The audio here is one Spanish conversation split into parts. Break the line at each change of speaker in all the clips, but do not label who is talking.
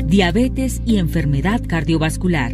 Diabetes y enfermedad cardiovascular.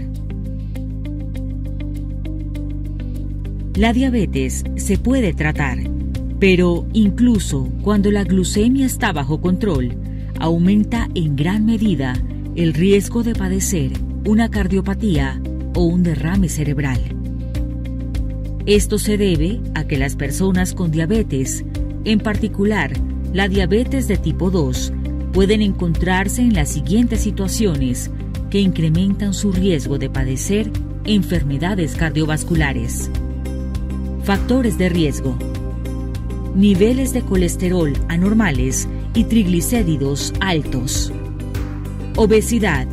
La diabetes se puede tratar, pero incluso cuando la glucemia está bajo control, aumenta en gran medida el riesgo de padecer una cardiopatía o un derrame cerebral. Esto se debe a que las personas con diabetes, en particular la diabetes de tipo 2, pueden encontrarse en las siguientes situaciones que incrementan su riesgo de padecer enfermedades cardiovasculares. Factores de riesgo: niveles de colesterol anormales y triglicéridos altos, obesidad,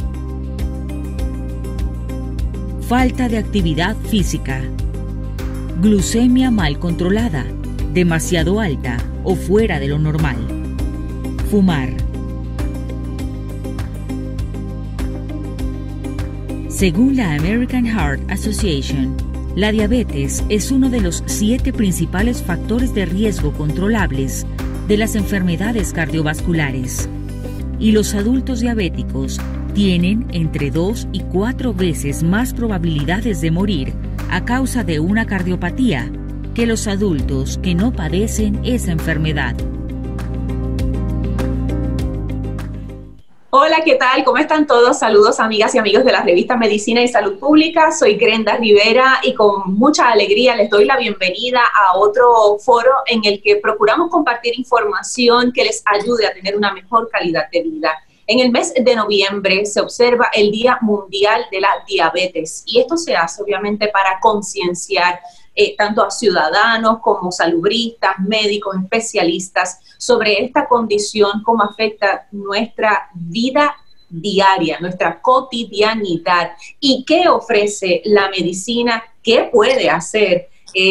falta de actividad física, glucemia mal controlada, demasiado alta o fuera de lo normal, fumar. Según la American Heart Association, la diabetes es uno de los 7 principales factores de riesgo controlables de las enfermedades cardiovasculares, y los adultos diabéticos tienen entre 2 y 4 veces más probabilidades de morir a causa de una cardiopatía que los adultos que no padecen esa enfermedad.
Hola, ¿qué tal? ¿Cómo están todos? Saludos, amigas y amigos de la revista Medicina y Salud Pública. Soy Grenda Rivera y con mucha alegría les doy la bienvenida a otro foro en el que procuramos compartir información que les ayude a tener una mejor calidad de vida. En el mes de noviembre se observa el Día Mundial de la Diabetes y esto se hace obviamente para concienciar tanto a ciudadanos como salubristas, médicos, especialistas sobre esta condición, cómo afecta nuestra vida diaria, nuestra cotidianidad y qué ofrece la medicina, qué puede hacer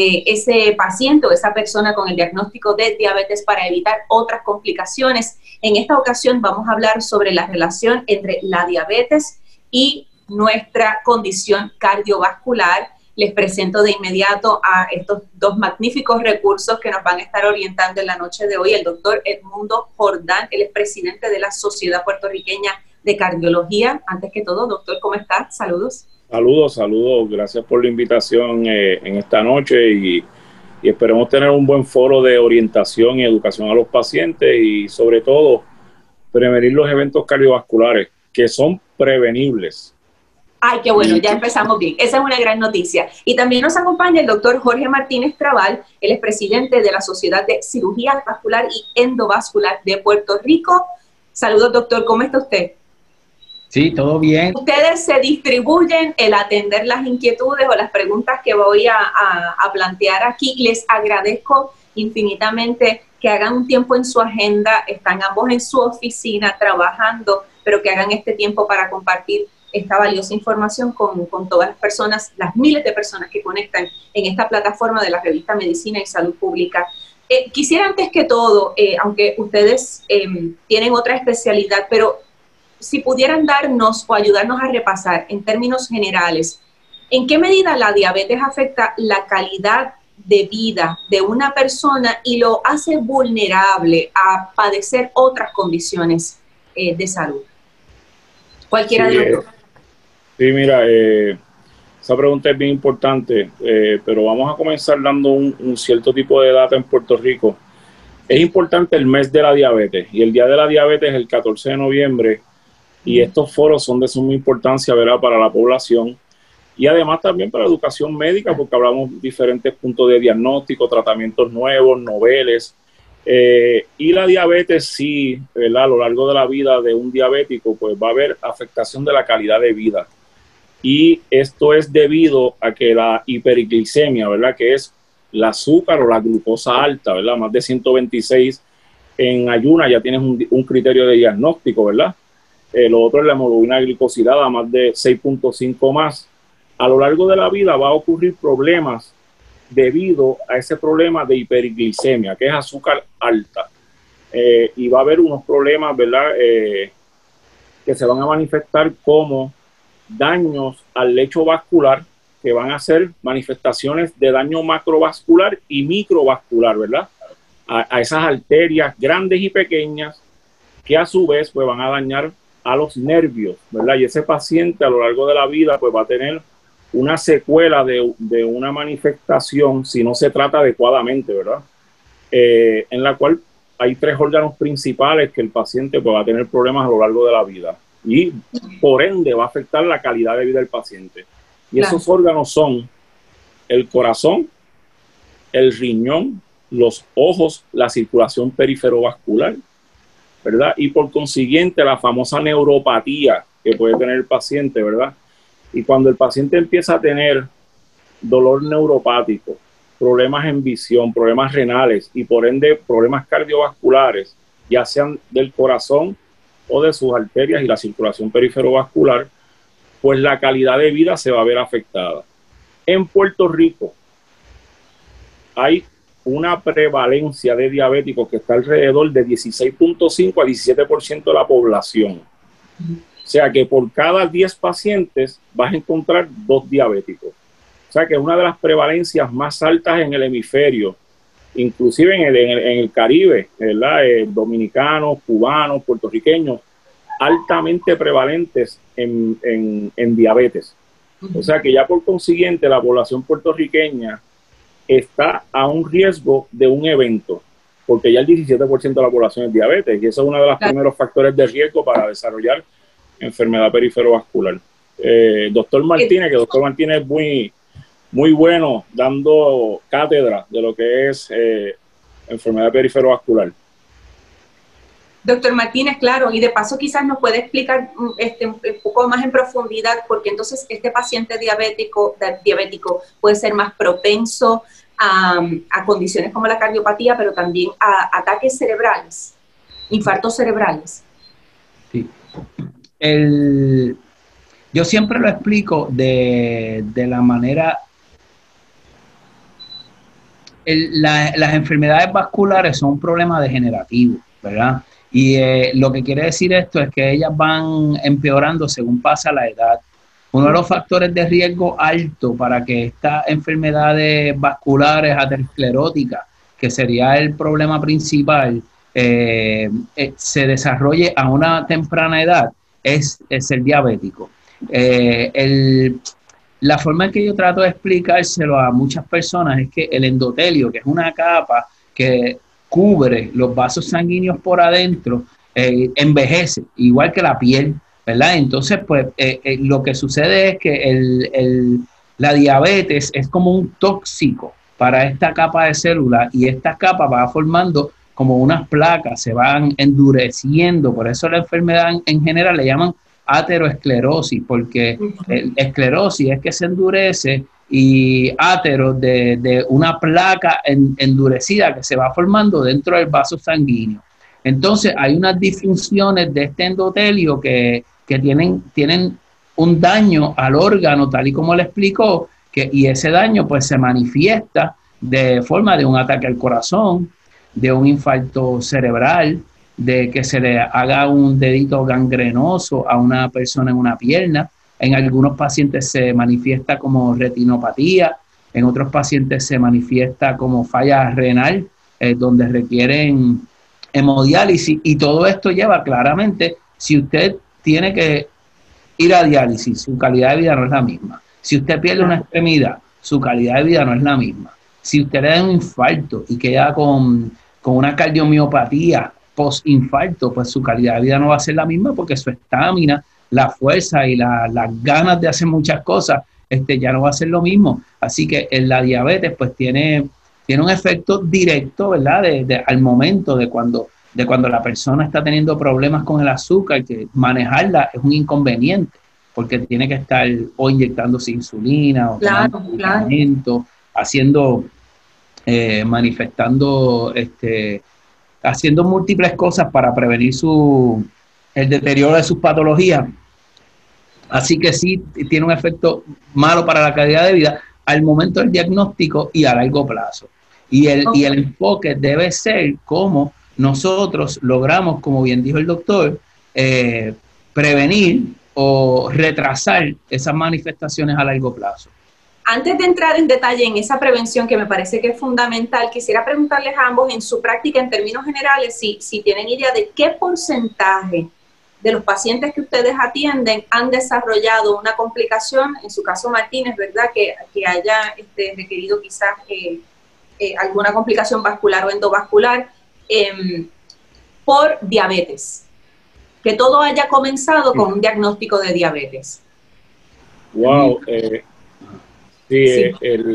ese paciente o esa persona con el diagnóstico de diabetes para evitar otras complicaciones. En esta ocasión vamos a hablar sobre la relación entre la diabetes y nuestra condición cardiovascular. Les presento de inmediato a estos dos magníficos recursos que nos van a estar orientando en la noche de hoy. El doctor Edmundo Jordán, él es presidente de la Sociedad Puertorriqueña de Cardiología. Antes que todo, doctor, ¿cómo está? Saludos.
Saludos. Gracias por la invitación en esta noche y esperemos tener un buen foro de orientación y educación a los pacientes y sobre todo prevenir los eventos cardiovasculares que son prevenibles.
Ay, qué bueno, ya empezamos bien. Esa es una gran noticia. Y también nos acompaña el doctor Jorge Martínez Trabal, él es presidente de la Sociedad de Cirugía Vascular y Endovascular de Puerto Rico. Saludos, doctor, ¿cómo está usted?
Sí, todo bien.
Ustedes se distribuyen el atender las inquietudes o las preguntas que voy a plantear aquí. Les agradezco infinitamente que hagan un tiempo en su agenda, están ambos en su oficina trabajando, pero que hagan este tiempo para compartir esta valiosa información con todas las personas, las miles de personas que conectan en esta plataforma de la revista Medicina y Salud Pública. Quisiera antes que todo, aunque ustedes tienen otra especialidad, pero si pudieran darnos o ayudarnos a repasar en términos generales, ¿en qué medida la diabetes afecta la calidad de vida de una persona y lo hace vulnerable a padecer otras condiciones de salud? Cualquiera de los dos.
Sí, mira, esa pregunta es bien importante, pero vamos a comenzar dando un cierto tipo de data en Puerto Rico. Es importante el mes de la diabetes y el Día de la Diabetes es el 14 de noviembre y estos foros son de suma importancia, ¿verdad?, para la población y además también para la educación médica porque hablamos de diferentes puntos de diagnóstico, tratamientos nuevos, noveles. Y la diabetes sí, ¿verdad?, a lo largo de la vida de un diabético pues va a haber afectación de la calidad de vida. Y esto es debido a que la hiperglicemia, ¿verdad?, que es el azúcar o la glucosa alta, ¿verdad?, más de 126 en ayuna, ya tienes un criterio de diagnóstico, ¿verdad? Lo otro es la hemoglobina glicosilada, más de 6.5 más. A lo largo de la vida va a ocurrir problemas debido a ese problema de hiperglicemia, que es azúcar alta. Y va a haber unos problemas, ¿verdad?, que se van a manifestar como daños al lecho vascular, que van a ser manifestaciones de daño macrovascular y microvascular, ¿verdad? A esas arterias grandes y pequeñas que a su vez pues van a dañar a los nervios, ¿verdad? Y ese paciente a lo largo de la vida pues va a tener una secuela de una manifestación si no se trata adecuadamente, ¿verdad? En la cual hay 3 órganos principales que el paciente pues, va a tener problemas a lo largo de la vida y por ende va a afectar la calidad de vida del paciente. Y claro, esos órganos son el corazón, el riñón, los ojos, la circulación periferovascular, ¿verdad? Y por consiguiente la famosa neuropatía que puede tener el paciente, ¿verdad? Y cuando el paciente empieza a tener dolor neuropático, problemas en visión, problemas renales y por ende problemas cardiovasculares, ya sean del corazón o de sus arterias y la circulación periferovascular, pues la calidad de vida se va a ver afectada. En Puerto Rico hay una prevalencia de diabéticos que está alrededor de 16.5 a 17% de la población. O sea que por cada 10 pacientes vas a encontrar 2 diabéticos. O sea que es una de las prevalencias más altas en el hemisferio, inclusive en el Caribe, ¿verdad? Dominicanos, cubanos, puertorriqueños, altamente prevalentes en diabetes. O sea que ya por consiguiente la población puertorriqueña está a un riesgo de un evento, porque ya el 17% de la población es diabetes y eso es uno de los primeros factores de riesgo para desarrollar enfermedad periferovascular. Doctor Martínez, que doctor Martínez es muy bueno dando cátedra de lo que es enfermedad periferovascular.
Doctor Martínez, claro, y de paso quizás nos puede explicar un poco más en profundidad, porque entonces este paciente diabético puede ser más propenso a condiciones como la cardiopatía, pero también a ataques cerebrales, infartos cerebrales.
Sí. Yo siempre lo explico de la manera... las enfermedades vasculares son un problema degenerativo, ¿verdad? Y lo que quiere decir esto es que ellas van empeorando según pasa la edad. Uno de los factores de riesgo alto para que estas enfermedades vasculares ateroscleróticas, que sería el problema principal, se desarrolle a una temprana edad, es el diabético. La forma en que yo trato de explicárselo a muchas personas es que el endotelio, que es una capa que cubre los vasos sanguíneos por adentro, envejece, igual que la piel, ¿verdad? Entonces, pues, lo que sucede es que la diabetes es como un tóxico para esta capa de células y esta capa va formando como unas placas, se van endureciendo, por eso la enfermedad en general le llaman ateroesclerosis, porque esclerosis es que se endurece y atero de una placa endurecida que se va formando dentro del vaso sanguíneo. Entonces hay unas disfunciones de este endotelio que tienen un daño al órgano, tal y como le explicó, y ese daño pues se manifiesta de forma de un ataque al corazón, de un infarto cerebral, de que se le haga un dedito gangrenoso a una persona en una pierna. En algunos pacientes se manifiesta como retinopatía, en otros pacientes se manifiesta como falla renal, donde requieren hemodiálisis, y todo esto lleva claramente, si usted tiene que ir a diálisis, su calidad de vida no es la misma. Si usted pierde una extremidad, su calidad de vida no es la misma. Si usted le da un infarto y queda con una cardiomiopatía post-infarto, pues su calidad de vida no va a ser la misma porque su estamina, la fuerza y las ganas de hacer muchas cosas, ya no va a ser lo mismo. Así que la diabetes pues tiene un efecto directo, ¿verdad? Al momento de cuando la persona está teniendo problemas con el azúcar, que manejarla es un inconveniente, porque tiene que estar o inyectándose insulina o tomando medicamentos, manifestando, haciendo múltiples cosas para prevenir el deterioro de sus patologías. Así que sí, tiene un efecto malo para la calidad de vida al momento del diagnóstico y a largo plazo. Y el enfoque debe ser cómo nosotros logramos, como bien dijo el doctor, prevenir o retrasar esas manifestaciones a largo plazo.
Antes de entrar en detalle en esa prevención, que me parece que es fundamental, quisiera preguntarles a ambos en su práctica, en términos generales, si tienen idea de qué porcentaje de los pacientes que ustedes atienden han desarrollado una complicación, en su caso Martínez, ¿verdad? Que haya requerido quizás alguna complicación vascular o endovascular por diabetes. Que todo haya comenzado con un diagnóstico de diabetes.
Wow. Sí.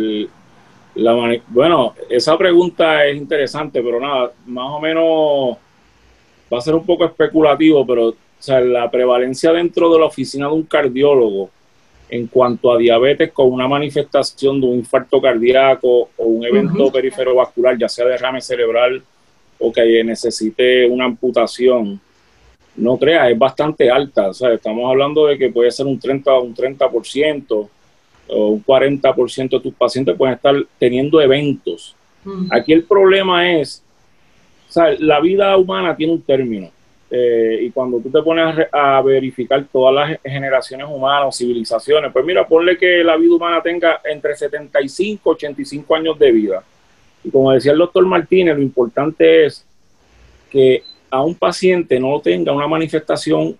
Bueno, esa pregunta es interesante, pero nada, más o menos va a ser un poco especulativo, pero o sea, la prevalencia dentro de la oficina de un cardiólogo en cuanto a diabetes con una manifestación de un infarto cardíaco o un evento periferovascular, ya sea derrame cerebral o que necesite una amputación, no creas, es bastante alta. O sea, estamos hablando de que puede ser un 30% o un 40% de tus pacientes pueden estar teniendo eventos. Aquí el problema es, o sea, la vida humana tiene un término. Y cuando tú te pones a verificar todas las generaciones humanas, civilizaciones, pues mira, ponle que la vida humana tenga entre 75 y 85 años de vida. Y como decía el doctor Martínez, lo importante es que a un paciente no tenga una manifestación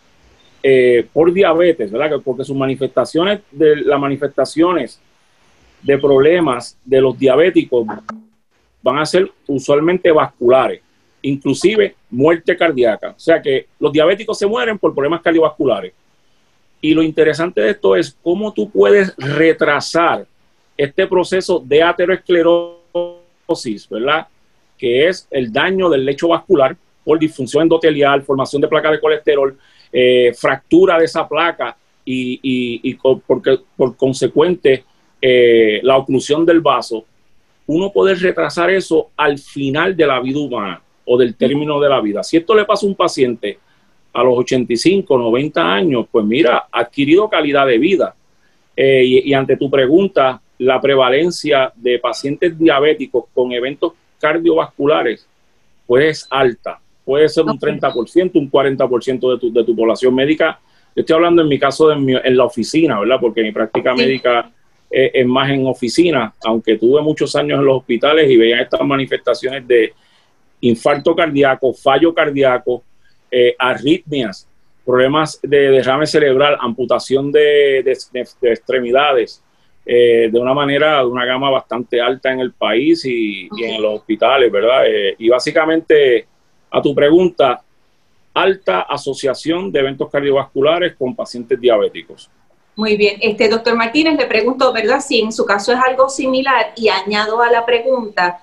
por diabetes, ¿verdad? Porque sus manifestaciones, las manifestaciones de problemas de los diabéticos van a ser usualmente vasculares, inclusive muerte cardíaca. O sea que los diabéticos se mueren por problemas cardiovasculares. Y lo interesante de esto es cómo tú puedes retrasar este proceso de aterosclerosis, ¿verdad? Que es el daño del lecho vascular por disfunción endotelial, formación de placas de colesterol, fractura de esa placa y por consecuente la oclusión del vaso. Uno puede retrasar eso al final de la vida humana o del término de la vida. Si esto le pasa a un paciente a los 85, 90 años, pues mira, ha adquirido calidad de vida. Y ante tu pregunta, la prevalencia de pacientes diabéticos con eventos cardiovasculares pues es alta. Puede ser un 30%, un 40% de tu población médica. Yo estoy hablando en mi caso en la oficina, ¿verdad? Porque mi práctica médica es más en oficina, aunque tuve muchos años en los hospitales y veía estas manifestaciones de infarto cardíaco, fallo cardíaco, arritmias, problemas de derrame cerebral, amputación de extremidades, de una gama bastante alta en el país y en los hospitales, ¿verdad? Y básicamente, a tu pregunta, alta asociación de eventos cardiovasculares con pacientes diabéticos.
Muy bien. Doctor Martínez, le pregunto, ¿verdad? Si en su caso es algo similar, y añado a la pregunta,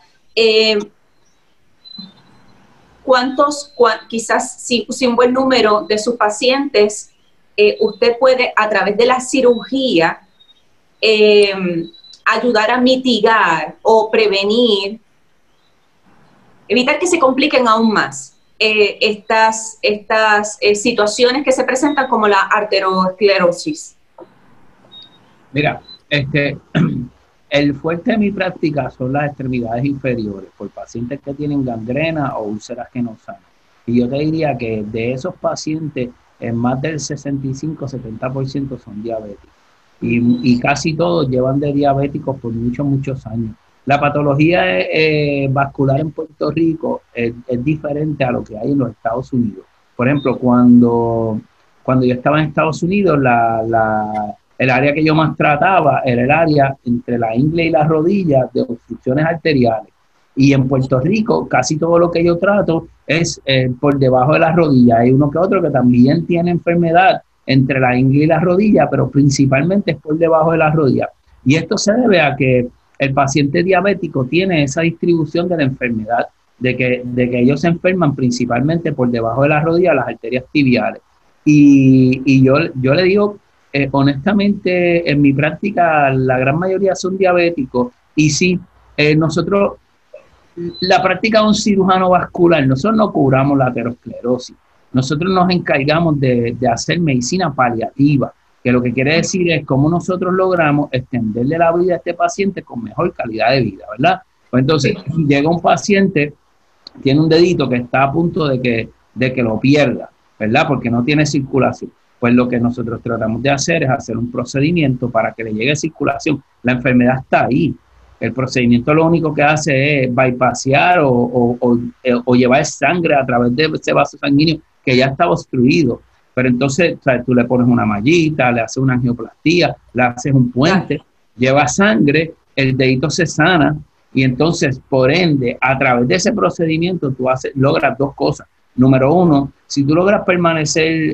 quizás si un buen número de sus pacientes, usted puede, a través de la cirugía, ayudar a mitigar o prevenir, evitar que se compliquen aún más estas situaciones que se presentan como la arteriosclerosis?
Mira, el fuerte de mi práctica son las extremidades inferiores por pacientes que tienen gangrena o úlceras que no sanan. Y yo te diría que de esos pacientes, más del 65-70% son diabéticos. Y casi todos llevan de diabéticos por muchos años. La patología vascular en Puerto Rico es diferente a lo que hay en los Estados Unidos. Por ejemplo, cuando yo estaba en Estados Unidos, el área que yo más trataba era el área entre la ingle y la rodilla de obstrucciones arteriales. Y en Puerto Rico, casi todo lo que yo trato es por debajo de la rodilla. Hay uno que otro que también tiene enfermedad entre la ingle y la rodilla, pero principalmente es por debajo de la rodilla. Y esto se debe a que el paciente diabético tiene esa distribución de la enfermedad, de que ellos se enferman principalmente por debajo de la rodilla, las arterias tibiales. Y yo le digo, honestamente, en mi práctica, la gran mayoría son diabéticos. Y sí, nosotros, la práctica de un cirujano vascular, nosotros no curamos la aterosclerosis. Nosotros nos encargamos de hacer medicina paliativa, que lo que quiere decir es cómo nosotros logramos extenderle la vida a este paciente con mejor calidad de vida, ¿verdad? Pues entonces, llega un paciente, tiene un dedito que está a punto de que lo pierda, ¿verdad? Porque no tiene circulación. Pues lo que nosotros tratamos de hacer es hacer un procedimiento para que le llegue circulación. La enfermedad está ahí. El procedimiento lo único que hace es bypassear o llevar sangre a través de ese vaso sanguíneo que ya está obstruido. Pero entonces, ¿sabes? Tú le pones una mallita, le haces una angioplastía, le haces un puente, lleva sangre, el dedito se sana y entonces, por ende, a través de ese procedimiento tú logras dos cosas. Número uno, si tú logras permanecer,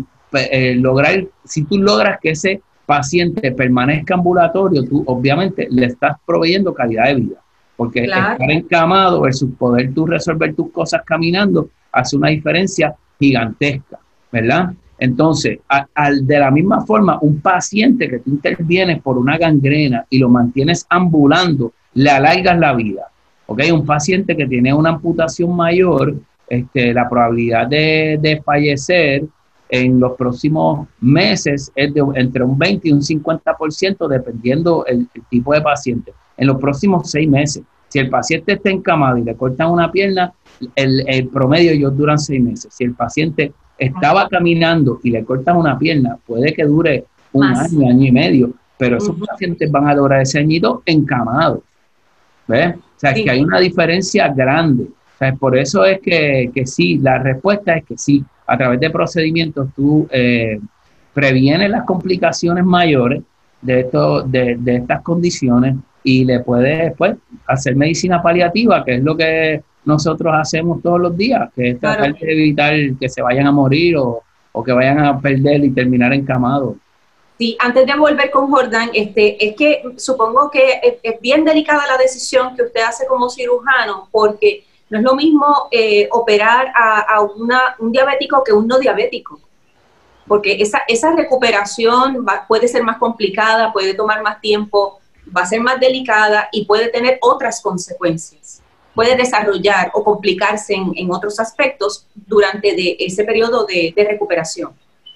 si tú logras que ese paciente permanezca ambulatorio, tú obviamente le estás proveyendo calidad de vida, porque estar encamado versus poder tú resolver tus cosas caminando hace una diferencia gigantesca, ¿verdad? Entonces, de la misma forma, un paciente que tú intervienes por una gangrena y lo mantienes ambulando, le alargas la vida, ¿ok? Un paciente que tiene una amputación mayor, la probabilidad de fallecer en los próximos meses es de entre un 20 y un 50%, dependiendo el tipo de paciente. En los próximos 6 meses, si el paciente está encamado y le cortan una pierna, el promedio ellos duran 6 meses. Si el paciente estaba caminando y le cortan una pierna, puede que dure un año, año y medio, pero esos pacientes van a durar ese añito encamados. ¿Ves? O sea, que hay una diferencia grande. O sea, por eso es que sí, la respuesta es que sí. A través de procedimientos tú previenes las complicaciones mayores de estas condiciones y le puedes pues, hacer medicina paliativa, que es lo que nosotros hacemos todos los días, que es tratar de evitar que se vayan a morir o que vayan a perder y terminar encamados.
Sí, antes de volver con Jordán, es que supongo que es bien delicada la decisión que usted hace como cirujano, porque no es lo mismo operar a un diabético que un no diabético, porque esa recuperación puede ser más complicada, puede tomar más tiempo, va a ser más delicada y puede tener otras consecuencias. Puede desarrollar o complicarse en otros aspectos durante ese periodo de recuperación.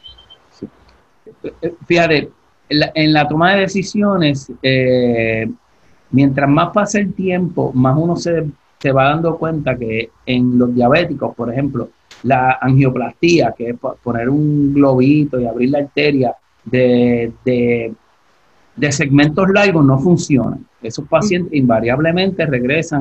Fíjate, en la toma de decisiones, mientras más pasa el tiempo, más uno se va dando cuenta que en los diabéticos, por ejemplo, la angioplastía, que es poner un globito y abrir la arteria de segmentos largos, no funciona. Esos pacientes invariablemente regresan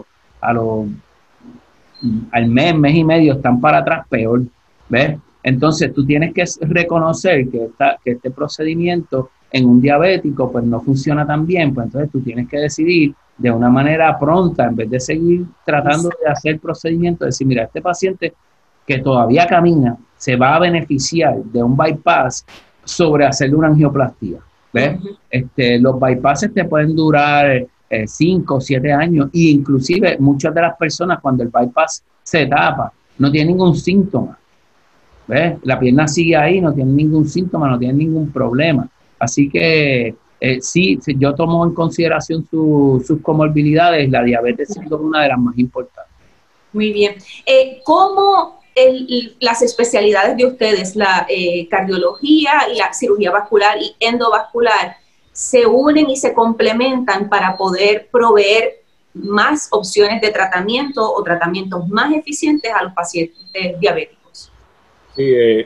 al mes y medio, están para atrás peor, ¿ves? Entonces tú tienes que reconocer que este procedimiento en un diabético pues no funciona tan bien, pues entonces tú tienes que decidir de una manera pronta, en vez de seguir tratando de hacer procedimientos, decir, mira, este paciente que todavía camina se va a beneficiar de un bypass sobre hacerle una angioplastía, ¿ves? Los bypasses te pueden durar 5 o 7 años e inclusive muchas de las personas cuando el bypass se tapa no tienen ningún síntoma, ¿ves? La pierna sigue ahí, no tiene ningún síntoma, no tiene ningún problema. Así que sí, yo tomo en consideración sus comorbilidades, la diabetes siendo una de las más importantes.
Muy bien. ¿Cómo las especialidades de ustedes, la cardiología y la cirugía vascular y endovascular, se unen y se complementan para poder proveer más opciones de tratamiento o tratamientos más eficientes a los pacientes diabéticos?
Sí,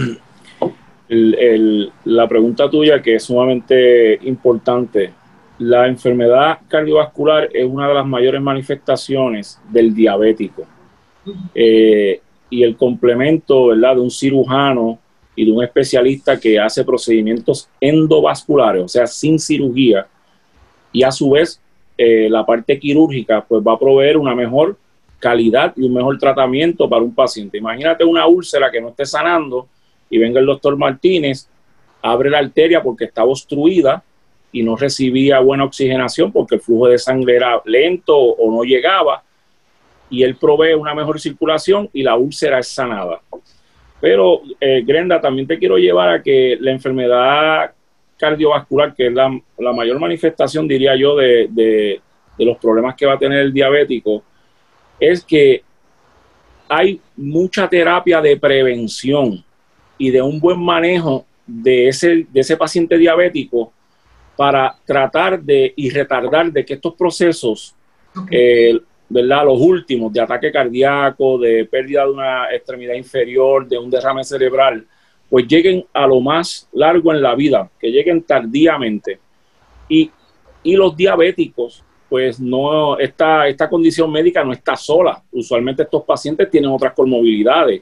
la pregunta tuya, que es sumamente importante. La enfermedad cardiovascular es una de las mayores manifestaciones del diabético. Y el complemento, ¿verdad?, de un cirujano y de un especialista que hace procedimientos endovasculares, o sea, sin cirugía, y a su vez la parte quirúrgica, pues va a proveer una mejor calidad y un mejor tratamiento para un paciente. Imagínate una úlcera que no esté sanando y venga el doctor Martínez, abre la arteria porque estaba obstruida y no recibía buena oxigenación porque el flujo de sangre era lento o no llegaba, y él provee una mejor circulación y la úlcera es sanada. Pero, Grenda, también te quiero llevar a que la enfermedad cardiovascular, que es la mayor manifestación, diría yo, de los problemas que va a tener el diabético, es que hay mucha terapia de prevención y de un buen manejo de ese paciente diabético para tratar y retardar de que estos procesos, ¿verdad?, los últimos, de ataque cardíaco, de pérdida de una extremidad inferior, de un derrame cerebral, pues lleguen a lo más largo en la vida, que lleguen tardíamente. Y los diabéticos, pues no, esta condición médica no está sola. Usualmente estos pacientes tienen otras comorbilidades,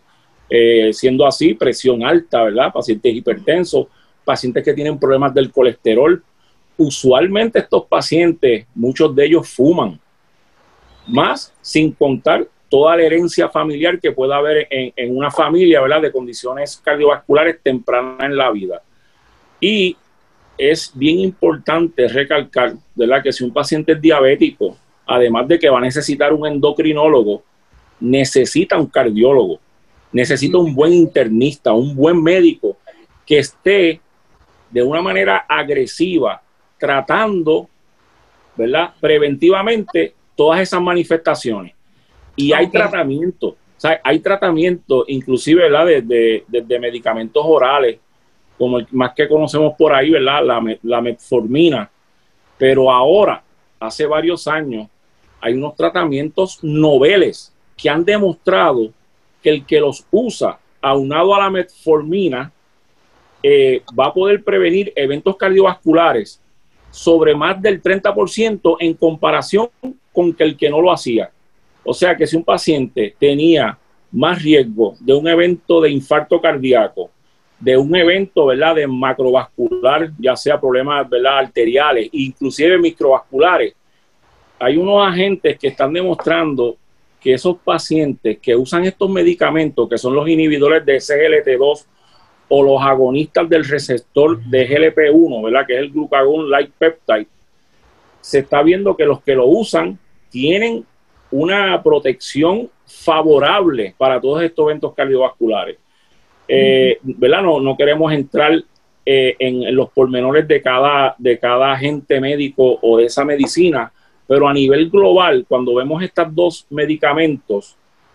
Siendo así, presión alta, ¿verdad? Pacientes hipertensos, pacientes que tienen problemas del colesterol. Usualmente estos pacientes, muchos de ellos fuman, más sin contar toda la herencia familiar que pueda haber en una familia, ¿verdad? De condiciones cardiovasculares tempranas en la vida. Y es bien importante recalcar, ¿verdad?, que si un paciente es diabético, además de que va a necesitar un endocrinólogo, necesita un cardiólogo, necesita un buen internista, un buen médico que esté de una manera agresiva tratando, ¿verdad?, preventivamente todas esas manifestaciones. Y hay tratamiento, o sea, hay tratamiento inclusive, ¿verdad?, de medicamentos orales, como el más que conocemos por ahí, ¿verdad?, la metformina. Pero ahora, hace varios años, hay unos tratamientos noveles que han demostrado que el que los usa aunado a la metformina va a poder prevenir eventos cardiovasculares sobre más del 30% en comparación con el que no lo hacía. O sea que si un paciente tenía más riesgo de un evento de infarto cardíaco, de un evento, ¿verdad?, de macrovascular, ya sea problemas, ¿verdad?, arteriales, inclusive microvasculares, hay unos agentes que están demostrando que esos pacientes que usan estos medicamentos, que son los inhibidores de SGLT2 o los agonistas del receptor de GLP-1, ¿verdad?, que es el glucagon-like peptide, se está viendo que los que lo usan tienen una protección favorable para todos estos eventos cardiovasculares. ¿Verdad? No queremos entrar en los pormenores de cada agente médico o de esa medicina, pero a nivel global, cuando vemos estos dos medicamentos,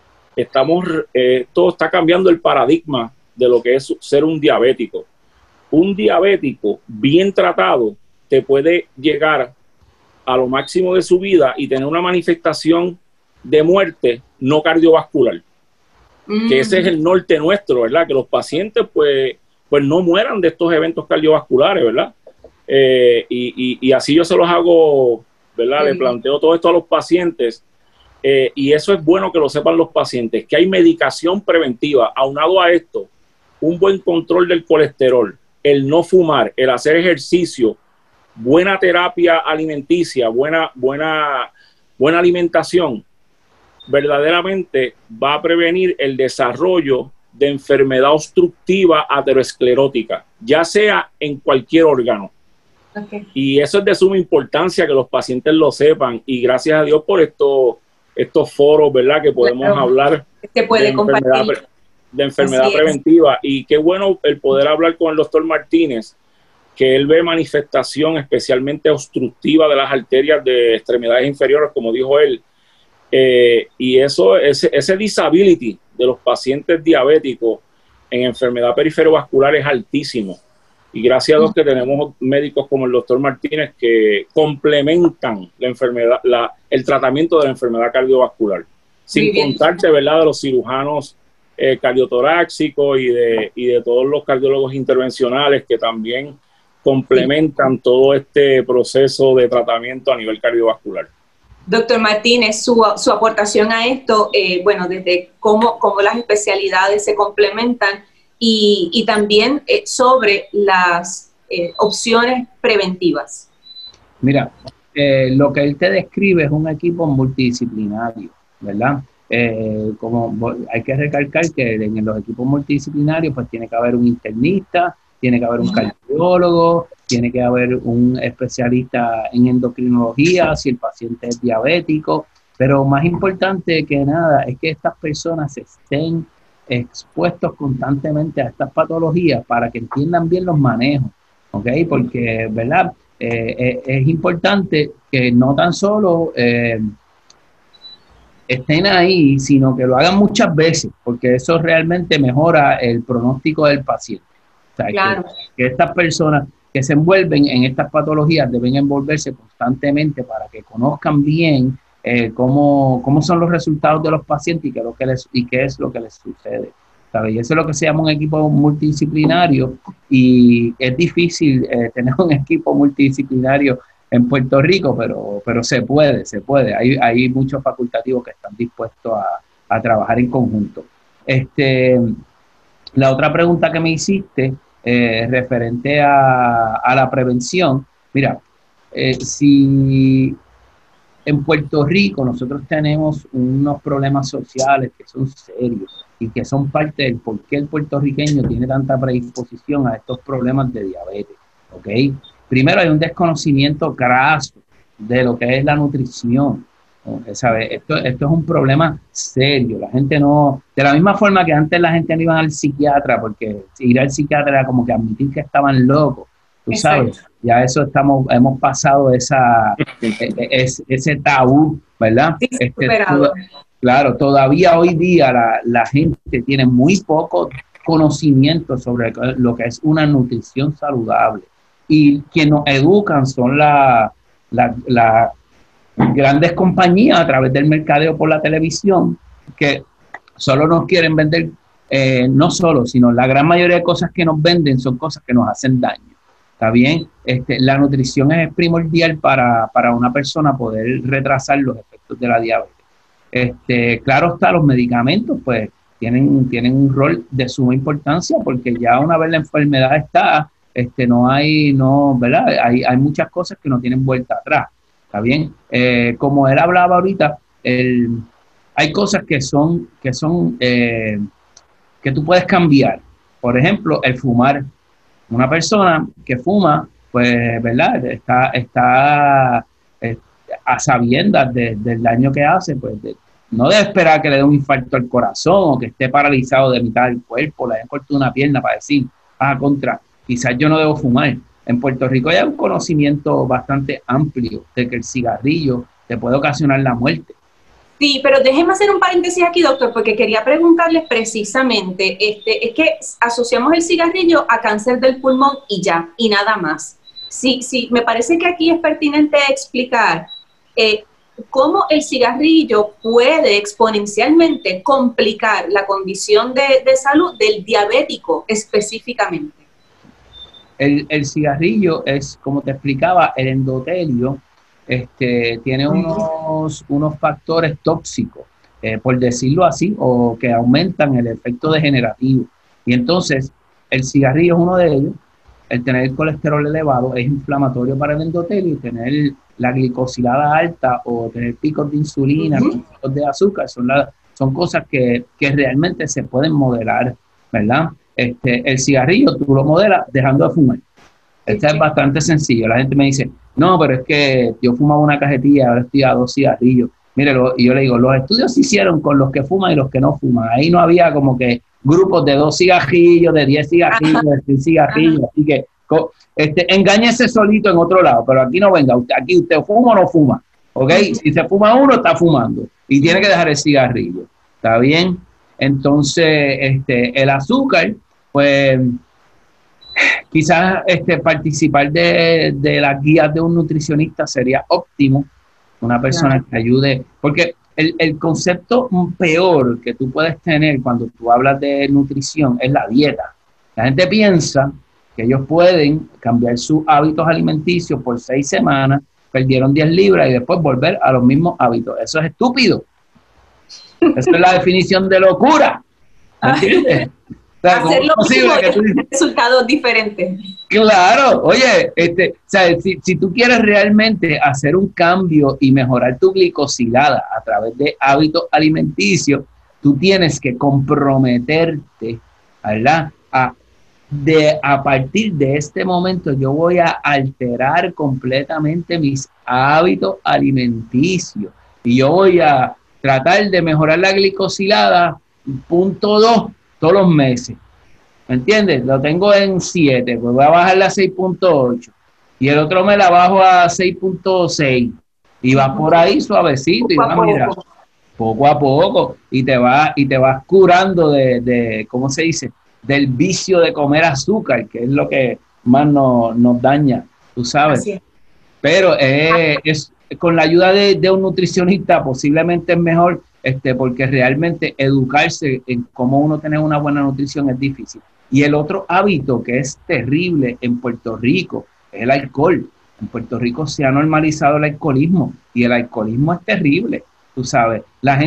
todo está cambiando el paradigma de lo que es ser un diabético. Un diabético bien tratado te puede llegar a lo máximo de su vida y tener una manifestación de muerte no cardiovascular. Que ese es el norte nuestro, ¿verdad? Que los pacientes pues no mueran de estos eventos cardiovasculares, ¿verdad? Y así yo se los hago, ¿verdad? Le planteo todo esto a los pacientes y eso es bueno que lo sepan los pacientes, que hay medicación preventiva. Aunado a esto, un buen control del colesterol, el no fumar, el hacer ejercicio, buena terapia alimenticia, buena alimentación, verdaderamente va a prevenir el desarrollo de enfermedad obstructiva aterosclerótica, ya sea en cualquier órgano. Y eso es de suma importancia que los pacientes lo sepan y gracias a Dios por estos foros, ¿verdad?, que podemos hablar de enfermedad preventiva. Y qué bueno el poder hablar con el doctor Martínez, que él ve manifestación especialmente obstructiva de las arterias de extremidades inferiores, como dijo él. Y ese disability de los pacientes diabéticos en enfermedad periferovascular es altísimo. Y gracias a Dios que tenemos médicos como el doctor Martínez que complementan la enfermedad, el tratamiento de la enfermedad cardiovascular. Sin contarte, ¿verdad?, de los cirujanos cardiotoráxicos y de todos los cardiólogos intervencionales que también complementan todo este proceso de tratamiento a nivel cardiovascular.
Doctor Martínez, su aportación a esto, bueno, desde cómo las especialidades se complementan y también sobre las opciones preventivas.
Mira, lo que él te describe es un equipo multidisciplinario, ¿verdad? Como hay que recalcar que en los equipos multidisciplinarios pues tiene que haber un internista, tiene que haber un cardiólogo, tiene que haber un especialista en endocrinología si el paciente es diabético, pero más importante que nada es que estas personas estén expuestos constantemente a estas patologías para que entiendan bien los manejos, ¿ok? Porque, ¿verdad? Es importante que no tan solo estén ahí, sino que lo hagan muchas veces, porque eso realmente mejora el pronóstico del paciente. O sea, claro. que estas personas que se envuelven en estas patologías deben envolverse constantemente para que conozcan bien cómo son los resultados de los pacientes y qué es lo que les sucede. ¿Sabes? Y eso es lo que se llama un equipo multidisciplinario y es difícil tener un equipo multidisciplinario en Puerto Rico, pero se puede. Hay muchos facultativos que están dispuestos a trabajar en conjunto. La otra pregunta que me hiciste referente a la prevención, mira, si en Puerto Rico nosotros tenemos unos problemas sociales que son serios y que son parte del por qué el puertorriqueño tiene tanta predisposición a estos problemas de diabetes, ¿ok? Primero hay un desconocimiento craso de lo que es la nutrición, ¿no? ¿Sabe? Esto es un problema serio. La gente no, de la misma forma que antes la gente no iba al psiquiatra, porque ir al psiquiatra era como que admitir que estaban locos, tú sabes. Ya eso hemos pasado ese tabú, ¿verdad?
Sí,
Claro, todavía hoy día la gente tiene muy poco conocimiento sobre lo que es una nutrición saludable. Y quienes nos educan son las grandes compañías a través del mercadeo por la televisión, que solo nos quieren vender, no solo, sino la gran mayoría de cosas que nos venden son cosas que nos hacen daño. ¿Está bien? La nutrición es primordial para una persona poder retrasar los efectos de la diabetes. Claro está, los medicamentos pues tienen un rol de suma importancia porque ya una vez la enfermedad está, ¿verdad? Hay muchas cosas que no tienen vuelta atrás. ¿Está bien? Como él hablaba ahorita, hay cosas que tú puedes cambiar. Por ejemplo, el fumar. Una persona que fuma, pues, ¿verdad? Está a sabiendas del daño que hace, pues no debe esperar que le dé un infarto al corazón o que esté paralizado de mitad del cuerpo, le hayan cortado una pierna para decir, quizás yo no debo fumar. En Puerto Rico hay un conocimiento bastante amplio de que el cigarrillo te puede ocasionar la muerte.
Sí, pero déjeme hacer un paréntesis aquí, doctor, porque quería preguntarles precisamente, es que asociamos el cigarrillo a cáncer del pulmón y ya, y nada más. Sí, me parece que aquí es pertinente explicar cómo el cigarrillo puede exponencialmente complicar la condición de salud del diabético específicamente.
El cigarrillo es, como te explicaba, el endotelio tiene unos factores tóxicos, por decirlo así, o que aumentan el efecto degenerativo. Y entonces, el cigarrillo es uno de ellos. El tener el colesterol elevado es inflamatorio para el endotelio y tener la glicosilada alta o tener picos de insulina, picos de azúcar, son cosas que realmente se pueden modelar, ¿verdad? El cigarrillo tú lo modelas dejando de fumar. Es bastante sencillo. La gente me dice, no, pero es que yo fumaba una cajetilla, ahora estoy a 2 cigarrillos. Mire, y yo le digo, los estudios se hicieron con los que fuman y los que no fuman. Ahí no había como que grupos de 2 cigarrillos, de 10 cigarrillos, de 100 cigarrillos. Así que engáñese solito en otro lado, pero aquí no venga. Aquí usted fuma o no fuma. ¿Ok? Si se fuma uno, está fumando. Y tiene que dejar el cigarrillo. ¿Está bien? Entonces, el azúcar, pues quizás participar de las guías de un nutricionista sería óptimo, una persona que ayude, porque el concepto peor que tú puedes tener cuando tú hablas de nutrición es la dieta. La gente piensa que ellos pueden cambiar sus hábitos alimenticios por 6 semanas, perdieron 10 libras y después volver a los mismos hábitos. Eso es estúpido. Esa es la definición de locura. ¿Entiendes? O sea,
hacer lo mismo y resultados diferentes.
Claro, oye, si tú quieres realmente hacer un cambio y mejorar tu glicosilada a través de hábitos alimenticios, tú tienes que comprometerte, ¿verdad? A partir de este momento yo voy a alterar completamente mis hábitos alimenticios y yo voy a tratar de mejorar la glicosilada 0.2 todos los meses. ¿Me entiendes? Lo tengo en 7, pues voy a bajarla a 6.8 y el otro me la bajo a 6.6 y vas por ahí suavecito y vas, mira, poco a poco y te vas curando de ¿cómo se dice? Del vicio de comer azúcar, que es lo que más nos daña, tú sabes. Pero es con la ayuda de un nutricionista posiblemente es mejor, porque realmente educarse en cómo uno tener una buena nutrición es difícil. Y el otro hábito que es terrible en Puerto Rico es el alcohol. En Puerto Rico se ha normalizado el alcoholismo y el alcoholismo es terrible, tú sabes. La gente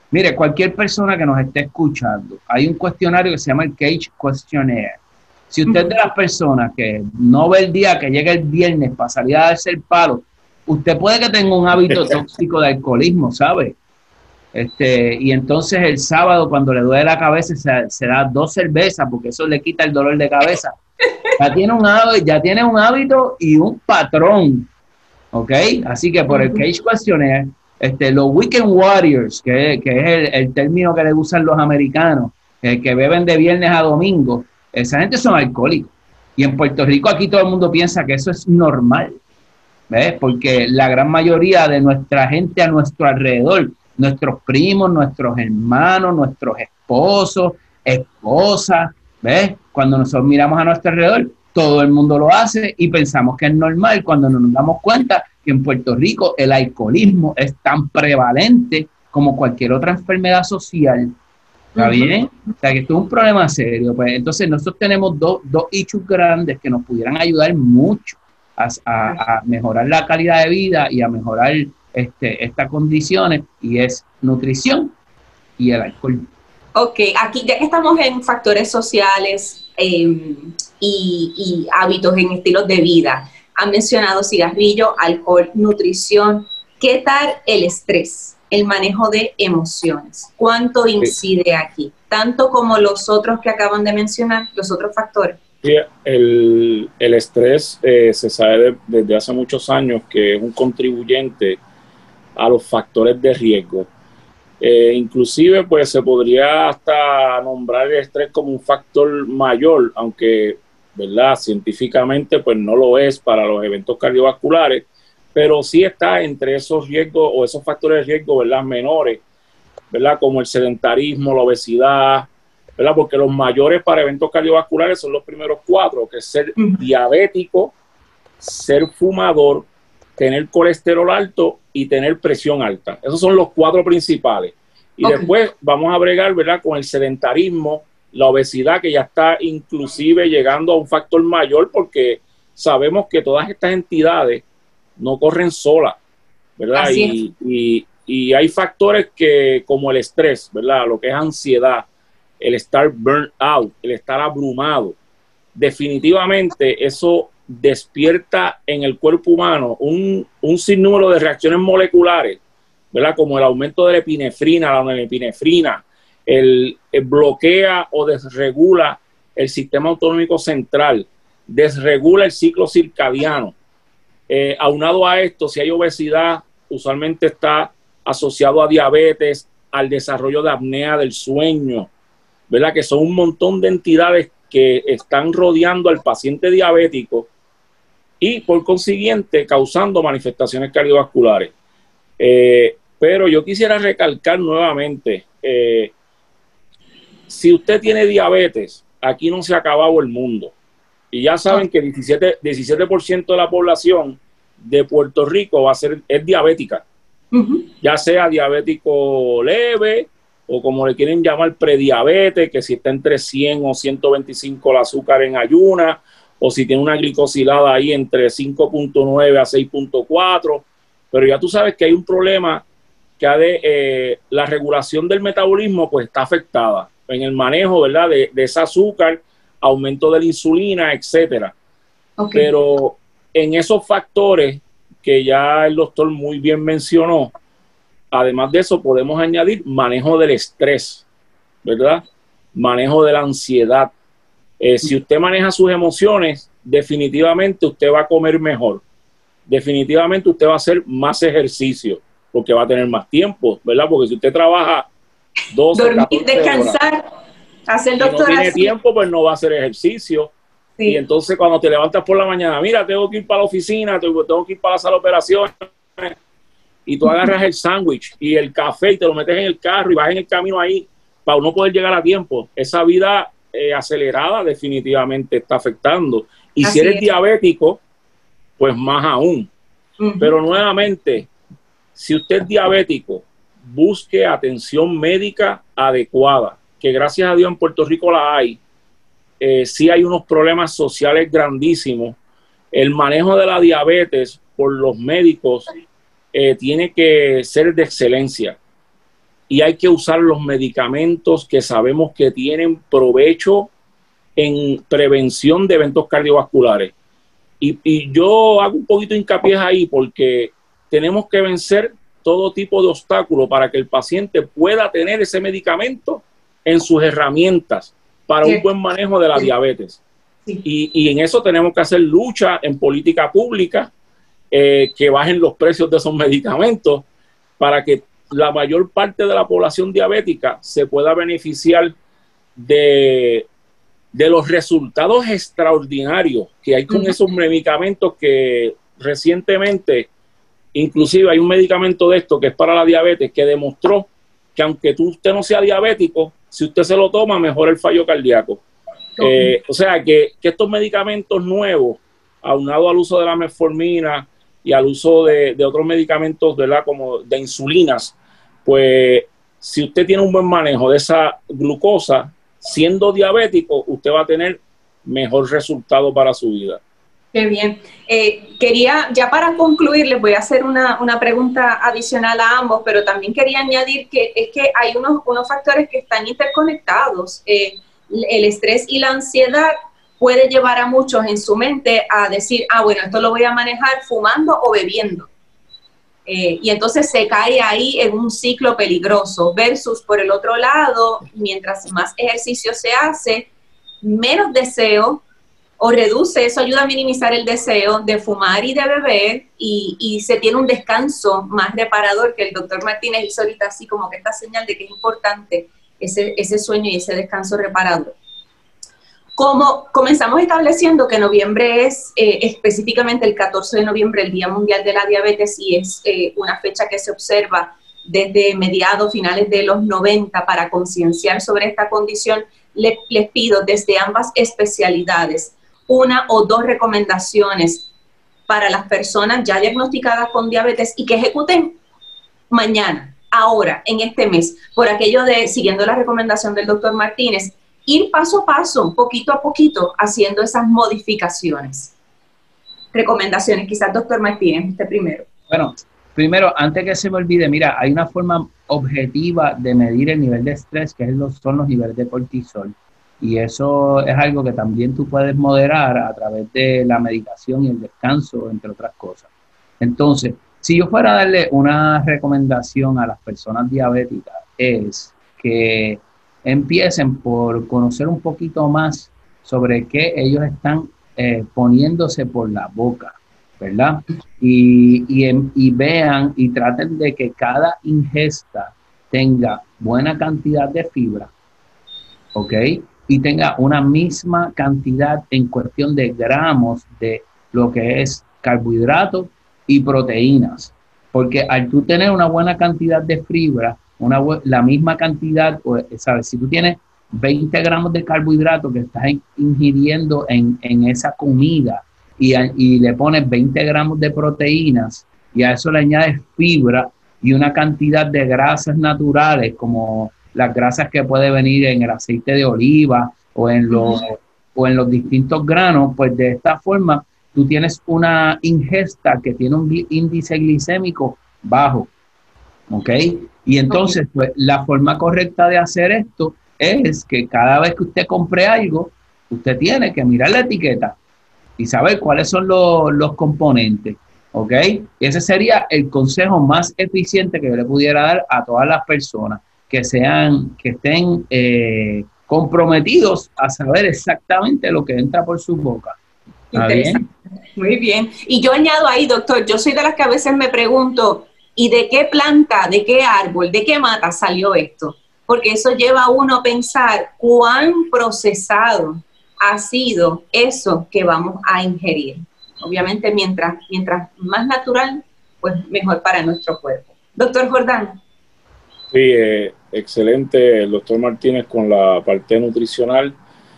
Mire, cualquier persona que nos esté escuchando, hay un cuestionario que se llama el Cage Questionnaire. Si usted es de las personas que no ve el día que llega el viernes para salir a darse el palo, usted puede que tenga un hábito tóxico de alcoholismo, ¿sabe? Y entonces el sábado, cuando le duele la cabeza, se da 2 cervezas porque eso le quita el dolor de cabeza. Ya tiene un hábito y un patrón, ¿ok? Así que por el Cage Questionnaire, los Weekend Warriors, que es el término que le usan los americanos, que beben de viernes a domingo, esa gente son alcohólicos. Y en Puerto Rico aquí todo el mundo piensa que eso es normal, ¿ves? Porque la gran mayoría de nuestra gente a nuestro alrededor, nuestros primos, nuestros hermanos, nuestros esposos, esposas, ¿ves? Cuando nosotros miramos a nuestro alrededor, todo el mundo lo hace y pensamos que es normal cuando no nos damos cuenta que en Puerto Rico el alcoholismo es tan prevalente como cualquier otra enfermedad social. ¿Está bien? O sea, que esto es un problema serio. Pues entonces nosotros tenemos dos issues grandes que nos pudieran ayudar mucho a mejorar la calidad de vida y a mejorar estas condiciones, y es nutrición y el alcohol.
Ok, aquí ya que estamos en factores sociales y hábitos en estilos de vida, han mencionado cigarrillo, alcohol, nutrición. ¿Qué tal el estrés, el manejo de emociones? ¿Cuánto incide aquí? Tanto como los otros que acaban de mencionar, los otros factores.
Sí, el estrés se sabe desde hace muchos años que es un contribuyente a los factores de riesgo. Inclusive pues se podría hasta nombrar el estrés como un factor mayor, aunque, ¿verdad?, científicamente pues no lo es para los eventos cardiovasculares, pero sí está entre esos riesgos o esos factores de riesgo, ¿verdad?, menores, ¿verdad?, como el sedentarismo, la obesidad, ¿verdad?, porque los mayores para eventos cardiovasculares son los primeros 4, que es ser diabético, ser fumador, tener colesterol alto y tener presión alta. Esos son los 4 principales. Y después vamos a bregar, ¿verdad?, con el sedentarismo, la obesidad, que ya está inclusive llegando a un factor mayor, porque sabemos que todas estas entidades no corren solas, ¿verdad? Y hay factores que, como el estrés, ¿verdad?, lo que es ansiedad, el estar burnt out, el estar abrumado, definitivamente eso despierta en el cuerpo humano un sinnúmero de reacciones moleculares, ¿verdad?, como el aumento de la epinefrina, la norepinefrina, el bloquea o desregula el sistema autonómico central, desregula el ciclo circadiano. Aunado a esto, si hay obesidad, usualmente está asociado a diabetes, al desarrollo de apnea del sueño, ¿verdad?, que son un montón de entidades que están rodeando al paciente diabético y por consiguiente causando manifestaciones cardiovasculares. Pero yo quisiera recalcar nuevamente, si usted tiene diabetes, aquí no se ha acabado el mundo. Y ya saben que 17% de la población de Puerto Rico es diabética. Ya sea diabético leve o como le quieren llamar prediabetes, que si está entre 100 o 125 el azúcar en ayuna, o si tiene una glicosilada ahí entre 5.9 a 6.4, pero ya tú sabes que hay un problema que la regulación del metabolismo pues está afectada en el manejo, ¿verdad?, de ese azúcar, aumento de la insulina, etcétera. Pero en esos factores que ya el doctor muy bien mencionó, además de eso podemos añadir manejo del estrés, ¿verdad?, manejo de la ansiedad. Si usted maneja sus emociones, definitivamente usted va a comer mejor. Definitivamente usted va a hacer más ejercicio, porque va a tener más tiempo, ¿verdad? Porque si usted trabaja 12,
dormir, descansar, hacer doctoración,
y no tiene tiempo, pues no va a hacer ejercicio. Sí. Y entonces cuando te levantas por la mañana, mira, tengo que ir para la oficina, tengo que ir para la sala de operaciones, y tú agarras el sándwich y el café y te lo metes en el carro y vas en el camino ahí para no poder llegar a tiempo. Esa vida acelerada definitivamente está afectando. Y si eres diabético, pues más aún. Pero nuevamente, si usted es diabético, busque atención médica adecuada, que gracias a Dios en Puerto Rico la hay. Sí hay unos problemas sociales grandísimos. El manejo de la diabetes por los médicos tiene que ser de excelencia. y hay que usar los medicamentos que sabemos que tienen provecho en prevención de eventos cardiovasculares. Y yo hago un poquito de hincapié ahí porque tenemos que vencer todo tipo de obstáculos para que el paciente pueda tener ese medicamento en sus herramientas para un buen manejo de la diabetes. Y en eso tenemos que hacer lucha en política pública, que bajen los precios de esos medicamentos para que la mayor parte de la población diabética se pueda beneficiar de los resultados extraordinarios que hay con esos medicamentos que recientemente, inclusive hay un medicamento de esto que es para la diabetes que demostró que aunque usted no sea diabético, si usted se lo toma, mejora el fallo cardíaco. O sea que estos medicamentos nuevos, aunado al uso de la metformina y al uso de otros medicamentos, ¿verdad?, como de insulinas, pues si usted tiene un buen manejo de esa glucosa, siendo diabético, usted va a tener mejor resultado para su vida.
Qué bien. Quería, ya para concluir, les voy a hacer una pregunta adicional a ambos, pero también quería añadir que es que hay unos factores que están interconectados. El estrés y la ansiedad puede llevar a muchos en su mente a decir, bueno, esto lo voy a manejar fumando o bebiendo. Y entonces se cae ahí en un ciclo peligroso, versus por el otro lado, mientras más ejercicio se hace, menos deseo, o reduce, eso ayuda a minimizar el deseo de fumar y de beber, y se tiene un descanso más reparador, que el doctor Martínez hizo ahorita así como que esta señal de que es importante ese sueño y ese descanso reparador. Como comenzamos estableciendo que noviembre es específicamente el 14 de noviembre, el Día Mundial de la Diabetes, y es una fecha que se observa desde mediados, finales de los 90 para concienciar sobre esta condición, les pido desde ambas especialidades una o dos recomendaciones para las personas ya diagnosticadas con diabetes y que ejecuten mañana, ahora, en este mes, por aquello de, siguiendo la recomendación del doctor Martínez, ir paso a paso, poquito a poquito, haciendo esas modificaciones. Recomendaciones, quizás doctor Martínez, usted primero.
Bueno, primero, antes que se me olvide, mira, hay una forma objetiva de medir el nivel de estrés, que son los niveles de cortisol. Y eso es algo que también tú puedes moderar a través de la medicación y el descanso, entre otras cosas. Entonces, si yo fuera a darle una recomendación a las personas diabéticas, es que empiecen por conocer un poquito más sobre qué ellos están poniéndose por la boca, ¿verdad? Y vean y traten de que cada ingesta tenga buena cantidad de fibra, ¿ok? Y tenga una misma cantidad en cuestión de gramos de lo que es carbohidratos y proteínas. Porque al tú tener una buena cantidad de fibra, la misma cantidad, ¿sabes? Si tú tienes 20 gramos de carbohidratos que estás ingiriendo en esa comida y le pones 20 gramos de proteínas y a eso le añades fibra y una cantidad de grasas naturales como las grasas que puede venir en el aceite de oliva o en los distintos granos, pues de esta forma tú tienes una ingesta que tiene un índice glicémico bajo, ¿ok? Y entonces, pues la forma correcta de hacer esto es que cada vez que usted compre algo, usted tiene que mirar la etiqueta y saber cuáles son los componentes, ¿ok? Ese sería el consejo más eficiente que yo le pudiera dar a todas las personas que estén comprometidos a saber exactamente lo que entra por su boca. ¿Está bien?
Muy bien. Y yo añado ahí, doctor, yo soy de las que a veces me pregunto, ¿y de qué planta, de qué árbol, de qué mata salió esto? Porque eso lleva a uno a pensar cuán procesado ha sido eso que vamos a ingerir. Obviamente, mientras más natural, pues mejor para nuestro cuerpo. Doctor Jordán.
Sí, excelente el doctor Martínez con la parte nutricional.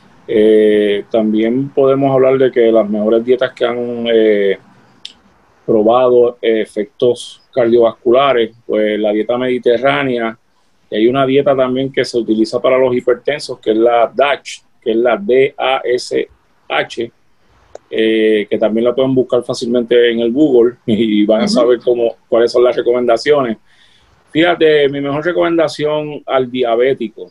También podemos hablar de que las mejores dietas que han probado efectos cardiovasculares, pues la dieta mediterránea, y hay una dieta también que se utiliza para los hipertensos, que es la DASH, que es la DASH, que también la pueden buscar fácilmente en el Google y van a saber cuáles son las recomendaciones. Fíjate, mi mejor recomendación al diabético: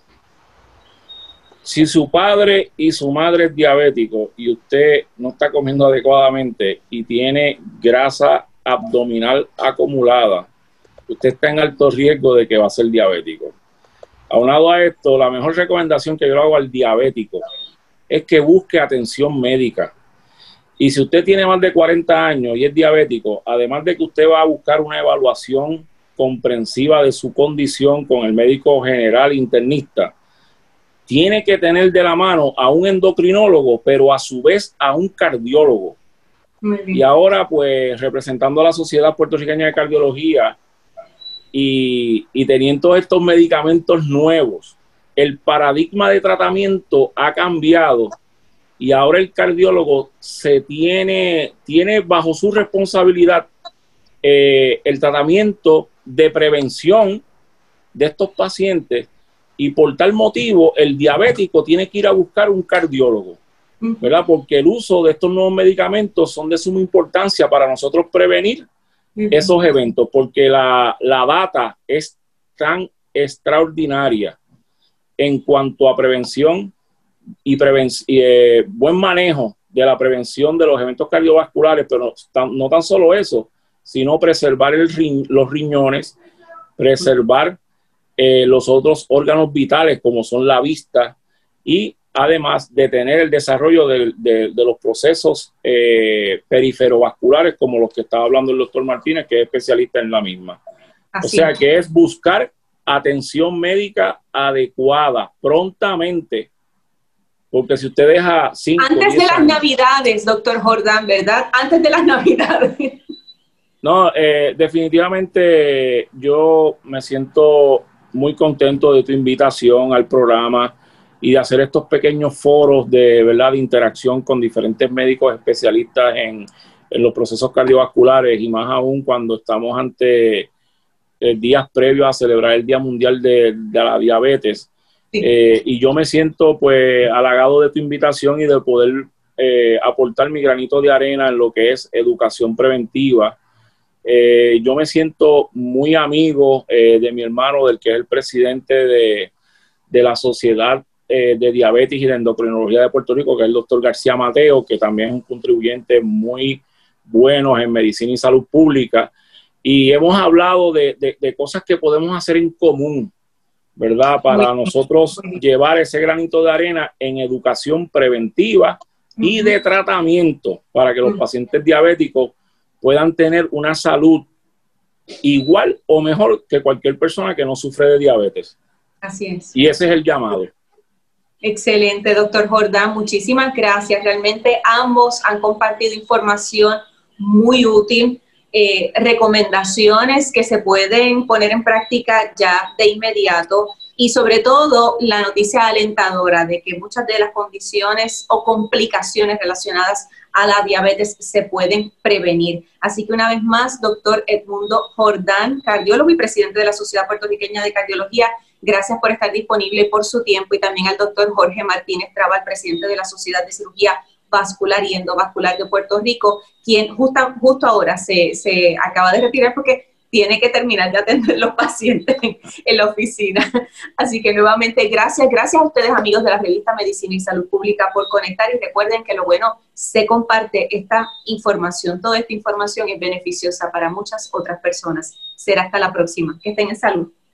si su padre y su madre es diabético y usted no está comiendo adecuadamente y tiene grasa abdominal acumulada, usted está en alto riesgo de que va a ser diabético. Aunado a esto, la mejor recomendación que yo hago al diabético es que busque atención médica. Y si usted tiene más de 40 años y es diabético, además de que usted va a buscar una evaluación comprensiva de su condición con el médico general internista, tiene que tener de la mano a un endocrinólogo, pero a su vez a un cardiólogo. Y ahora, pues, representando a la Sociedad Puertorriqueña de Cardiología y teniendo estos medicamentos nuevos, el paradigma de tratamiento ha cambiado y ahora el cardiólogo tiene bajo su responsabilidad el tratamiento de prevención de estos pacientes, y por tal motivo el diabético tiene que ir a buscar un cardiólogo, ¿verdad? Porque el uso de estos nuevos medicamentos son de suma importancia para nosotros prevenir esos eventos, porque la data es tan extraordinaria en cuanto a prevención y buen manejo de la prevención de los eventos cardiovasculares, pero no tan solo eso, sino preservar los riñones, preservar los otros órganos vitales como son la vista, y además detener el desarrollo de los procesos periferovasculares como los que estaba hablando el doctor Martínez, que es especialista en la misma. Así. O sea que es buscar atención médica adecuada prontamente, porque si usted deja 5
antes de las Navidades, doctor Jordán, ¿verdad? Antes de las Navidades.
No, definitivamente yo me siento muy contento de tu invitación al programa y de hacer estos pequeños foros de interacción con diferentes médicos especialistas en los procesos cardiovasculares, y más aún cuando estamos ante días previos a celebrar el Día Mundial de la Diabetes. Sí. Y yo me siento pues halagado de tu invitación y de poder aportar mi granito de arena en lo que es educación preventiva. Yo me siento muy amigo de mi hermano, del que es el presidente de la Sociedad de Diabetes y de Endocrinología de Puerto Rico, que es el doctor García Mateo, que también es un contribuyente muy bueno en medicina y salud pública. Y hemos hablado de cosas que podemos hacer en común, ¿verdad? Para nosotros llevar ese granito de arena en educación preventiva y de tratamiento para que los pacientes diabéticos puedan tener una salud igual o mejor que cualquier persona que no sufre de diabetes.
Así es.
Y ese es el llamado.
Excelente, doctor Jordán. Muchísimas gracias. Realmente ambos han compartido información muy útil, recomendaciones que se pueden poner en práctica ya de inmediato, y sobre todo la noticia alentadora de que muchas de las condiciones o complicaciones relacionadas a la diabetes se pueden prevenir. Así que una vez más, doctor Edmundo Jordán, cardiólogo y presidente de la Sociedad Puertorriqueña de Cardiología, gracias por estar disponible y por su tiempo, y también al doctor Jorge Martínez Trabal, presidente de la Sociedad de Cirugía Vascular y Endovascular de Puerto Rico, quien justo ahora se acaba de retirar porque tiene que terminar de atender los pacientes en la oficina. Así que nuevamente gracias a ustedes, amigos de la revista Medicina y Salud Pública, por conectar, y recuerden que lo bueno se comparte. Esta información, toda esta información es beneficiosa para muchas otras personas. Será hasta la próxima. Que estén en salud.